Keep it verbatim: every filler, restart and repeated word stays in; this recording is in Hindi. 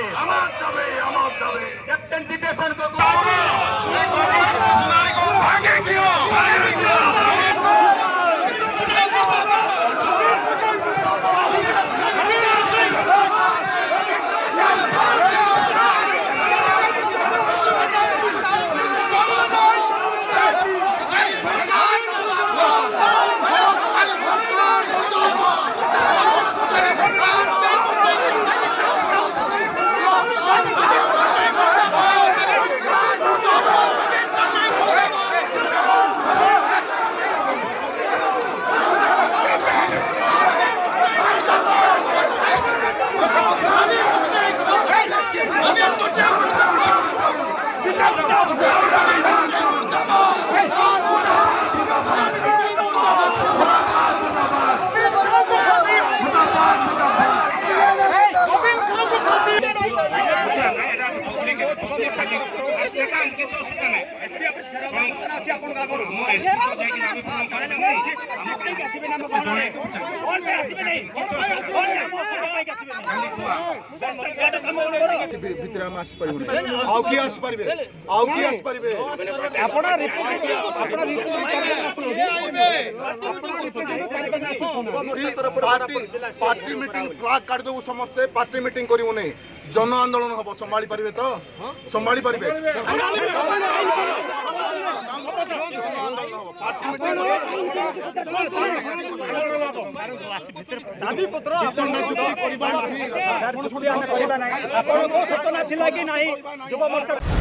আমার যাবে আমার যাবে ক্যাপ্টেন ডিটেশন को आगे क्यों आगे क्यों पार्टी मीटिंग फ्लैग काट दो समस्ते पार्टी मीटिंग करू नहीं जन आंदोलन हम संभाली पारे तो संभाली पारे दाबी पत्र सूचना कि नहीं युव मोर्चा